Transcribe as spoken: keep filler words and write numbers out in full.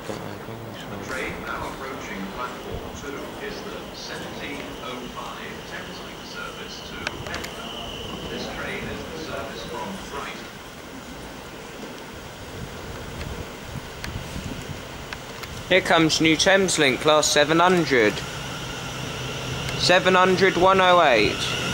The train now approaching platform two is the seventeen oh five Thameslink service to Edinburgh. This train is the service from Brighton. Here comes new Thameslink class seven hundred. seven hundred one oh eight.